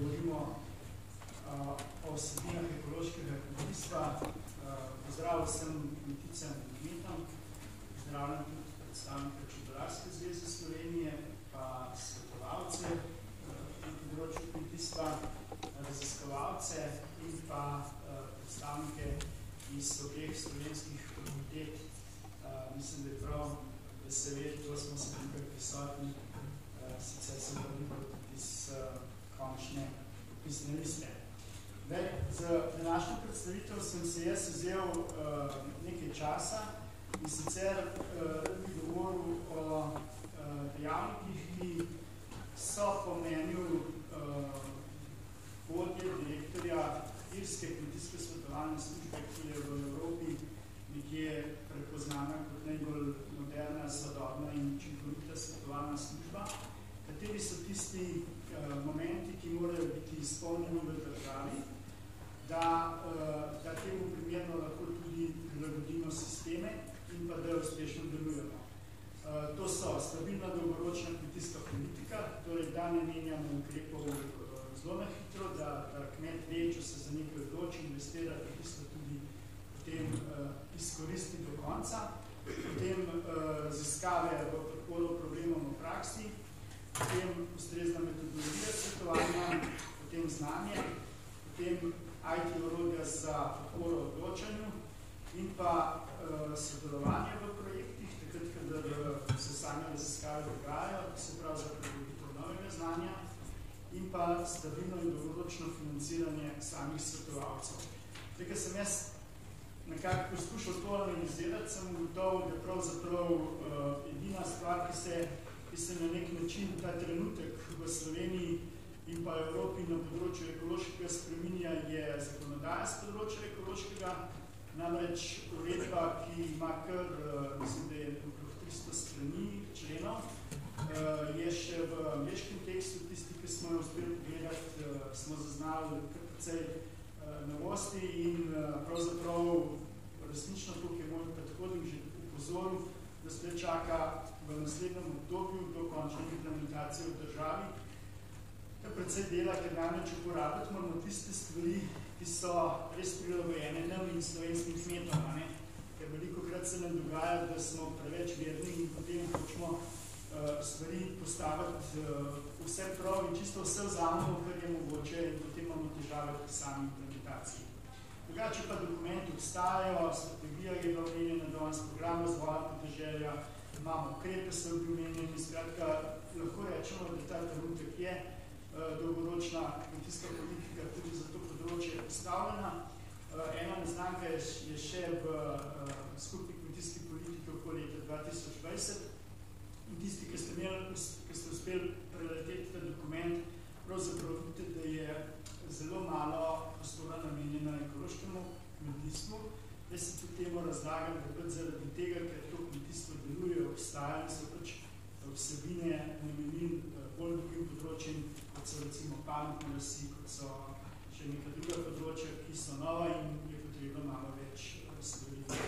Govorimo o vsebinah ekološkega kmetijstva. Pozdravljam vsem kmeticam in kmetom, pozdravljam tudi predstavnika Čebelarske zveze Slovenije, pa svetovalce na področju kmetijstva, raziskovalce in pa predstavnike iz obeh slovenskih fakultet. Mislim, da je prav veseliti, ko smo se tukaj prisotni, sicer sem veliko tudi iz končne popisne liste. Za današnjo predstavitev sem se jaz vzel nekaj časa in sicer bi govoril o dejavnikih, ki so po mnenju vodje, direktorja Irske kmetijske svetovalne službe, ki je v Evropi nekje prepoznana kot najbolj moderna, sodobna in učinkovita svetovalna služba. Kateri so tisti momenti, ki morajo biti izpolnjeni v državi, da temu primerno lahko tudi prilagodimo sisteme in pa da uspešno delujemo. To so stabilna dolgoročna kmetijska politika, torej da ne menjamo ukrepov zelo na hitro, da kmet ve, če se za nekaj odloči, investira, da tisto tudi potem izkoristi do konca, potem raziskave v podporo problemom v praksi, potem ustrezna metodologija svetovanja, potem znanje, potem IT orodja za podporo odločanju in pa sodelovanje v projektih, takrat, kadar se same raziskave dogajajo, se pravi za pridobitev novega znanja in pa stabilno in dolgoročno financiranje samih svetovalcev. Tukaj sem jaz nekako poskušal to analizirati, sem ugotovil, da pravzaprav edina stvar, ki se na nek način ta trenutek v Sloveniji in pa Evropi na področju ekološkega spreminja, je zakonodaja z področja ekološkega, namreč uredba, ki ima kar, mislim, da je okrog 300 strani členov, je še v angleškem tekstu, tisti, ki smo jo uspeli pogledati, smo zaznali kar precej novosti in pravzaprav resnično tukaj je moj predhodnik že upozoril, da se čaka v naslednjem obdobju do končne implementacije v državi. To je precej dela, ker namreč uporabiti moramo tiste stvari, ki so res prilagojene nam in slovenskim kmetom, ker velikokrat se nam dogaja, da smo preveč verni in potem hočemo stvari postaviti vse prav in čisto vse vzamemo, kar je mogoče in potem imamo težave pri sami implementaciji. Drugače pa dokumenti obstajajo, strategija je bila omenjena danes, program razvoja podeželja, imamo ukrepe, so bili omenjeni, skratka, lahko rečemo, da ta trenutek je dolgoročna kmetijska politika tudi za to področje postavljena. Ena neznanka je še v skupni kmetijski politiki okoli leta 2020 in tisti, ki ste uspeli preleteti ta dokument, pravzaprav vidite, da je zelo malo prostora namenjena ekološkemu kmetijstvu. Jaz se tudi temu razlagam, da pač zaradi tega, ker to kmetijstvo deluje, obstaja in so pač vsebine namenjen bolj drugim področjem, kot so recimo pametne vasi, kot so še neka druga področja, ki so nova in je potrebno malo več stvari.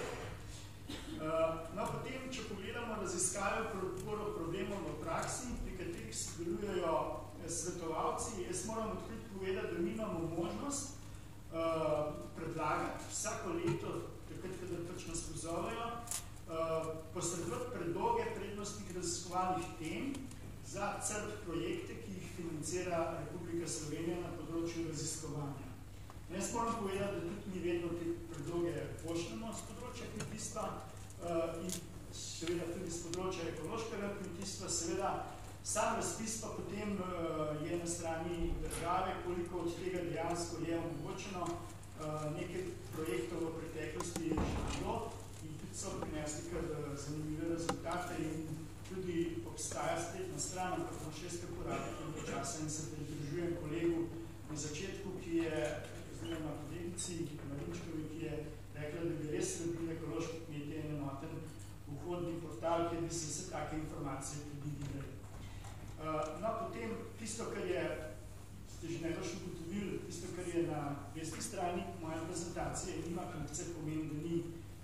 No, potem, če pogledamo raziskave problemov v praksi, pri katerih sodelujejo svetovalci, jaz moram odkriti povedati, da mi imamo možnost predlagati vsako leto, takrat, kadar pač nas pozovejo, posredovati predloge prednostnih raziskovalnih tem za CRT projekte, ki jih financira Republika Slovenija na področju raziskovanja. Jaz moram povedati, da tudi mi vedno te predloge pošljemo z področja kmetijstva in seveda tudi z področja ekološkega kmetijstva, seveda sam razpis pa potem je na strani države, koliko od tega dejansko je omogočeno. Nekaj projektov v preteklosti je že bilo in tudi so prinesli kar zanimive rezultate in tudi obstaja spletna stran, ampak bom še skaj porabiti do časa in se pridružujem kolegu na začetku, ki je, oziroma kolegici Marinčkovi, ki je rekla, da bi res rabili ekološki kmetje in enoten vhodni portal, kjer bi se vse take informacije tudi videli. No, potem tisto, kar je, ste že najbolj ugotovili, tisto, kar je na desni strani moje prezentacije, nima funkcije, pomeni,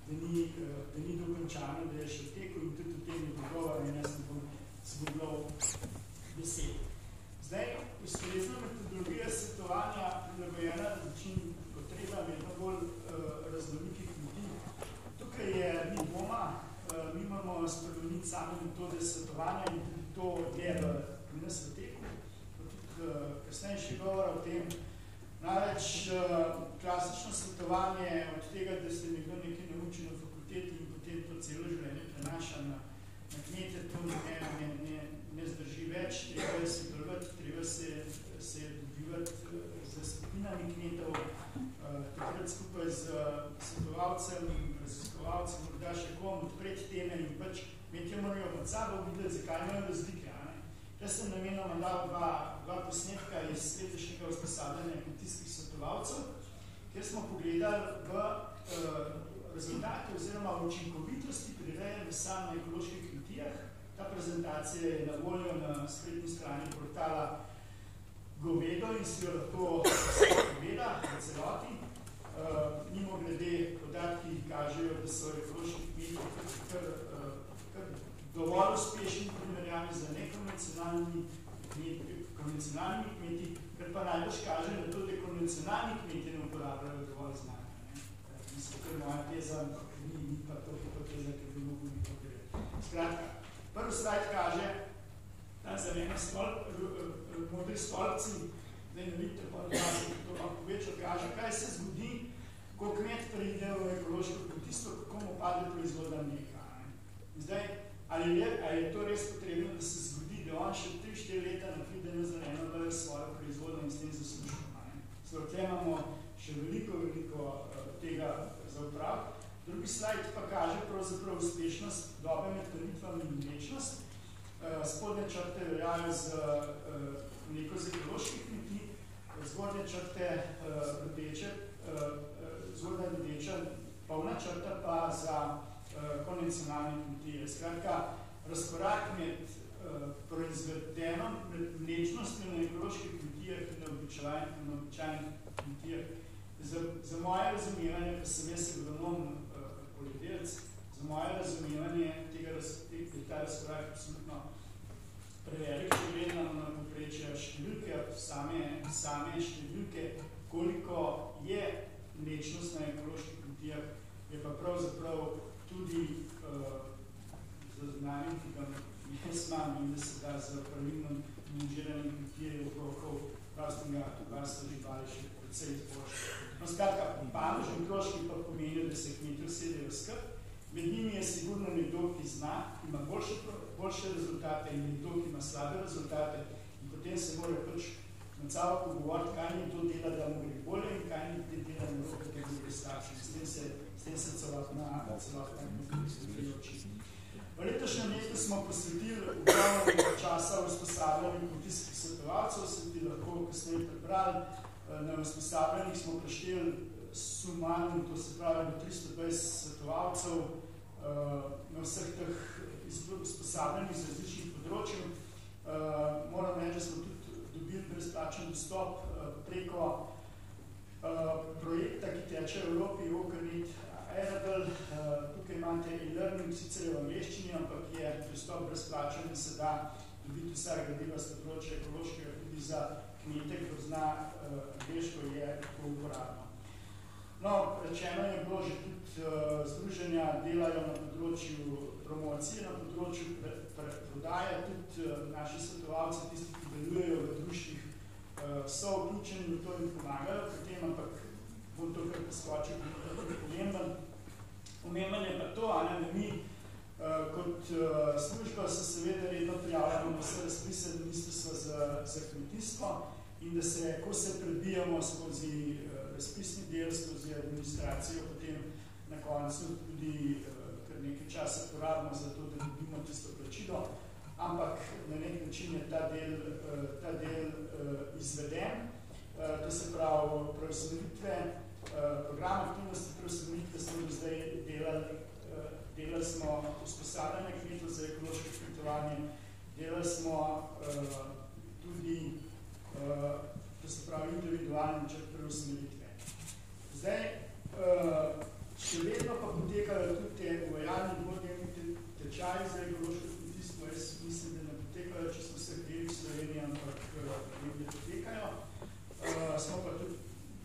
da ni dokončano, da je še v teku in tudi v tem je dogovor in jaz ne bom zgubljal besed. Zdaj, ustrezna metodologija metodologija svetovanja prilagojena različnim potrebam vedno bolj raznolikih ljudi. Tukaj je ni dvoma, mi moramo spremeniti same metode svetovanja in tudi to je pri nas v teku. Tudi kasneje še govora o tem. Največ klasično svetovanje od tega, da se nekdo nekaj nauči na fakulteti in potem to celo življenje prenaša na kmete, to ne zdrži več, treba je sodelovati, treba se dobivati z skupinami kmetov, takrat skupaj z svetovalcem, raziskovalcem, morda še kom odpreti teme in pač kmetje morajo med sabo videti, zakaj imajo razlike. Jaz sem namenoma dal dva posnetka iz letošnjega usposabljanja kmetijskih svetovalcev, kjer smo pogledali v rezultate oziroma učinkovitosti prireje mesa na ekoloških kmetijah. Ta prezentacija je na voljo na spletni strani portala Govedo in si jo lahko pogleda v celoti. Mimo glede podatki kažejo, da so ekološki kmetiji kar dovolj uspešni primerjavi z nekonvencionalnimi kmeti, ker pa najbolj kaže na to, da konvencionalni kmeti ne uporabljajo dovolj znanja. Mislim, ker moja teza, ampak ni pa to hipoteza, ker bi mogli to gledati. Skratka, prvi slajd kaže ta zelena modri stolpci, zdaj ne vidite pa to lahko večjo kaže, kaj se zgodi, ko kmet preide v ekološko kmetijstvo, kako mu pade proizvodna mleka. Zdaj, ali je to res potrebno, da se zgodi, da on še 3-4 leta ne pride na zeleno vejo svojo proizvodno in s tem zaslužimo. Tukaj imamo še veliko tega za uprav. Drugi slajd pa kaže pravzaprav uspešnost dobe med krmitvami in mlečnost. Spodnje črte veljajo z mleko z ekoloških kmetij, zgornje črte rdeča, polna črta pa za konvencionalne kmetije. Skratka, razkorak med proizvedenom, med mlečnostjo na ekoloških kmetijah in na običajnih kmetijah. Za moje razumevanje, pa sem jaz agronom poljedelec, za moje razumevanje tega je ta razkorak absolutno prevelik, če gledamo na poprečje številke, same številke, koliko je mlečnost na ekoloških kmetijah, je pa pravzaprav tudi zaznanjem, ki ga jaz imam in da se da z pravilnim menedžiranjem kmetije okrokov prostega varstva živali še precej izboljšati. No, skratka, panožni krožki pa pomenijo, da se kmetje usedejo v skrb. Med njimi je sigurno nekdo, ki zna, ima boljše rezultate in nekdo, ki ima slabe rezultate in potem se mora pač med sabo pogovoriti, kaj nekdo dela, da mu gre bolje in kaj nekdo dela, da mu gre slabše. S tem se celotna kmetijski. V letošnjem letu smo posvetili ogromno časa v usposabljanju kmetijskih svetovalcev, se ti lahko kasneje prebrali. Na usposabljanjih smo prešteli sumarno, to se pravi 320 svetovalcev na vseh teh usposabljanjih z različnih področij. Moram reči, da smo tudi dobili brezplačen dostop preko projekta, ki teče v Evropi, Okernet Arable. Tukaj imate e-learning, sicer v angleščini, ampak je dostop brezplačen in se da dobiti vsa gradiva z področja ekološkega, tudi za kmete, ko zna angleško, je tako uporabno. No, rečeno je bilo že tudi združenja delajo na področju promocije, na področju prodaje, tudi naši svetovalci, tisti, ki delujejo v društvih, so vključeni v to in pomagajo pri tem, ampak bom to kar poskočil, da je pomemben. Pomemben je pa to, da mi kot služba se seveda redno prijavljamo na vse razpise Ministrstva za kmetijstvo in da se, ko se prebijamo skozi razpisni del, skozi administracijo, potem na koncu tudi kar nekaj časa porabimo za to, da dobimo tisto plačilo, ampak na nek način je ta del izveden. To se pravi preusmeritve, program aktivnosti preusmeritve smo do zdaj delali smo usposabljanje kmetov za ekološko kmetovanje, delali smo tudi, to se pravi individualni načrt preusmeritve. Zdaj, še vedno pa potekajo tudi te uvajalni dvodnevni tečaji za ekološko kmetijstvo. Jaz mislim, da ne potekajo čisto vseh delih Slovenije, ampak nekaj potekajo.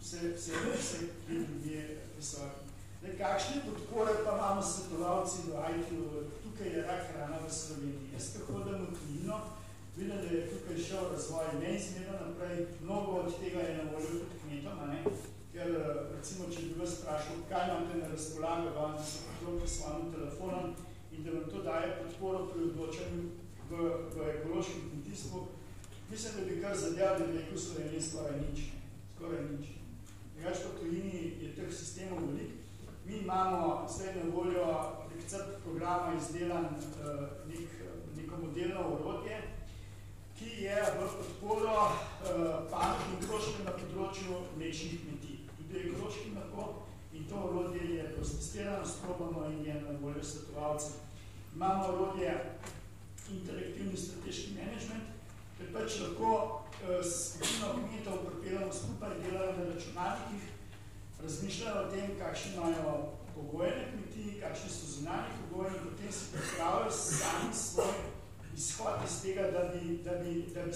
vse ljudje prisotni. Kakšne podpore pa imamo svetovalci v IT-u? Tukaj je rak rana v Sloveniji. Jaz ko hodim v tujino, vidim, da je tukaj šel razvoj neizmerno naprej. Mnogo od tega je na voljo tudi kmetom, ker recimo, če bi vas sprašal, kaj imate na razpolago, vam se poklopite s svojim telefonom in da vam to daje podporo pri odločanju v ekološkem kmetijstvu, mislim, da bi kar zadev, da bi rekel Sloveniji skoraj nič. Drugač pa v tujini je teh sistemov veliko. Mi imamo zdaj na voljo prek CRP programa izdelan neko modelno orodje, ki je v podporo pametnim krožkem na področju mlečnih kmetij. Tudi ekološkim lahko in to orodje je prostestirano, sprobamo in je na voljo svetovalcev. Imamo orodje interaktivni strateški management, ker pač lahko skupino kmetov pripeljamo skupaj, delajo na računalnikih, razmišljajo o tem, kakšni imajo pogoje na kmetiji, kakšni so zunanji pogoji in potem si pripravljajo sami svoj izhod iz tega, da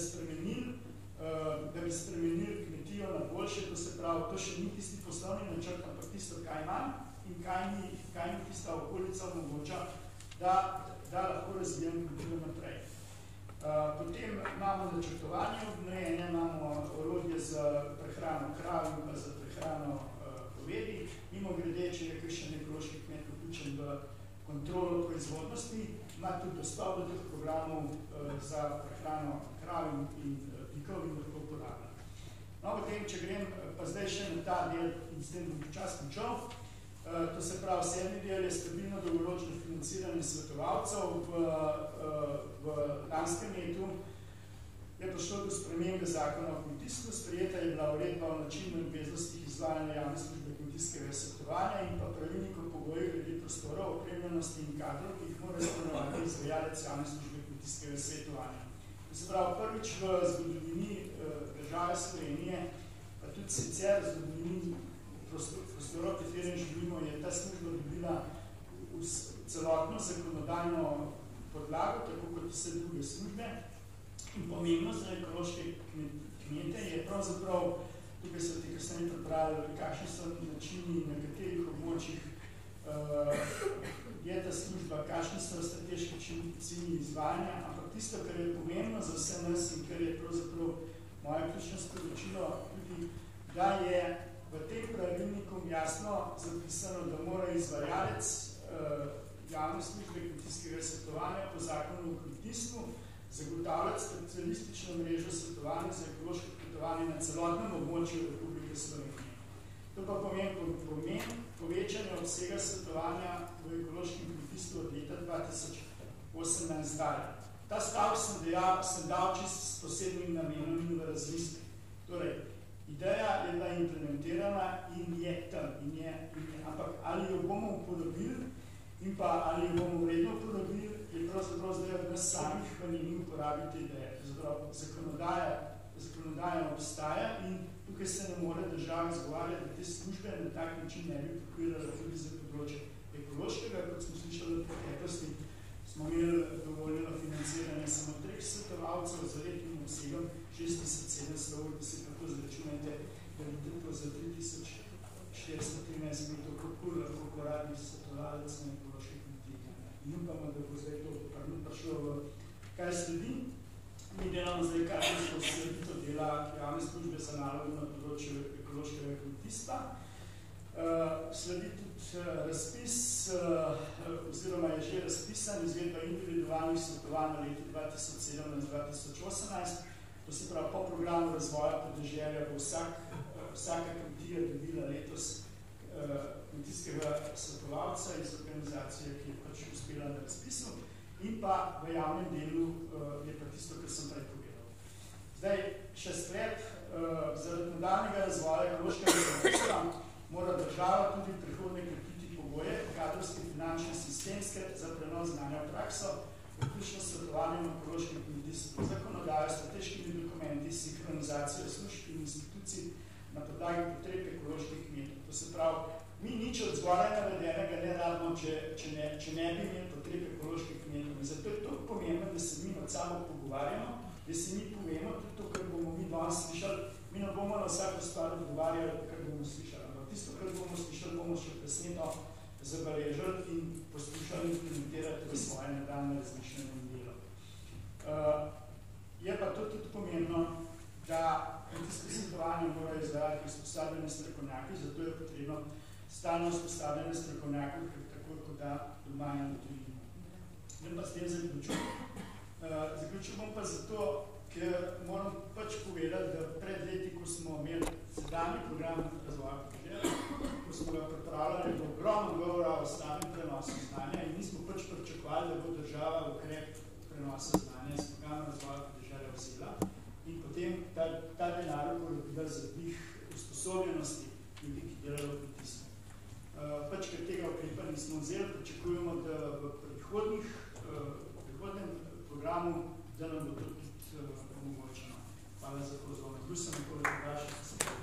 bi spremenili kmetijo na boljše, to se pravi, to še ni tisti poslovni načrt, ampak tisto, kaj imam in kaj mi tista okolica omogoča, da lahko razvijam kmetijo naprej. Potem imamo načrtovanje obnojenja, imamo orodje za prehrano krav in pa za prehrano povedi. Mimo grede, če je kakšen ekološki kmet vključen v kontrolo proizvodnosti, ima tudi dostop do teh programov za prehrano krav in pikov in lahko uporablja. No, potem, če grem pa zdaj še na ta del in s tem bom počas končal, to se pravi, 7. del je stabilno dolgoročno financiranje svetovalcev. V lanskem letu je prišlo do spremembe zakona o kmetijstvu, sprejeta je bila uredba o načinu in obveznostih izvajanja javne službe kmetijskega svetovanja in pa pravilnik o pogojih glede prostorov, opremljenosti in kadrov, ki jih mora izpolnjevati izvajalec javne službe kmetijskega svetovanja. To se pravi, prvič v zgodovini države Slovenije, pa tudi sicer v zgodovini prostorov, v katerem živimo, je ta služba dobila celotno zakonodajno podlago, tako kot vse druge službe. In pomembno za ekološke kmete je pravzaprav, tukaj so te kasneje pripravili, kakšni so načini, na katerih območjih je ta služba, kakšni so strateški cilji izvajanja, ampak tisto, kar je pomembno za vse nas in kar je pravzaprav moje ključno sporočilo, tudi, da je v tem pravilniku jasno zapisano, da mora izvajalec javne službe kmetijskega svetovanja po zakonu o kmetijstvu zagotavljati specialistično mrežo svetovanja za ekološko kmetovanje na celotnem območju Republike Slovenije. To pa pomeni povečanje obsega svetovanja v ekološkem kmetijstvu od leta 2018 dalje. Ta stavek sem dal čisto s posebnim namenom in v razmislek. Torej, ideja je bila implementirana in je tam. Ampak ali jo bomo upodobili in pa ali jo bomo vredno upodobili, je pravzaprav zdaj od nas samih hvalini uporabiti ideje. Zakonodaja obstaja in tukaj se ne more država izgovarjati, da te službe na tak način ne bi pokvirala tudi za področje ekološkega, kot smo slišali v preteklosti, smo imeli dovoljeno financiranje samo 3 svetovalcev za letnim obsegom 6700 ur, da se kako zračunajte, da vidite to za 3413 metrov, kako lahko porabi svetovalec na ekološke kmetije. In upamo, da bo zdaj to prišlo v kaj sledi. Mi delamo zdaj kartinsko sredito dela javne službe za nalogo na področju ekološkega kmetijstva. Sledi tudi razpis, oziroma je že razpisan izvedba individualnih svetovanj na letu 2017-2018. To se pravi, po programu razvoja podeželja bo vsaka kmetija dobila letos kmetijskega svetovalca iz organizacije, ki je pač uspela na razpisu. In pa v javnem delu je pa tisto, kar sem prej povedal. Zdaj, še sklep, zaradi nadaljnjega razvoja ekološkega kmetijstva mora država tudi v prihodnje krepiti pogoje, kadrovske, finančne, sistemske za prenos znanja v prakso, vključno svetovanjem v ekološkem kmetijstvu, zakonodajo, strateškimi dokumenti, sinhronizacijo služb in institucij na podlagi potreb ekoloških kmetov. To se pravi, mi nič od zgoraj navedenega ne rabimo, če ne bi imeli potreb ekoloških kmetov. In zato je to pomembno, da se mi med sabo pogovarjamo, da se mi povemo tudi to, kar bomo mi danes slišali, mi ne bomo na vsako stvar odgovarjali, kar bomo slišali, ampak tisto, kar bomo slišali, bomo še presneto zabeležili in poskušali implementirati v svoje nadaljne razmišljanje in delo. Je pa to tudi pomembno, da kmetijsko svetovanje mora izvajati usposabljene strokovnjaki, zato je potrebno stalno usposabljene strokovnjaki, tako kot da doma in tujino. Vem pa s tem zaključil. Zaključil bom pa zato, ker moram pač povedati, da pred leti, ko smo imeli sedanji program razvoja podeželja, ko smo ga pripravljali, bo ogromno govora o stalnem prenosu znanja in mi smo pač pričakovali, da bo država ukrep prenosa znanja iz programa razvoja podeželja vzela in potem ta denar uporabila za dvig usposobljenosti ljudi, ki delajo v kmetijstvu. Pač, ker tega ukrepa nismo vzeli, pričakujemo, da v prihodnem programu, da nam bo to tudi omogočeno. Hvala za pozornost. Bil sem nekoli drugačen,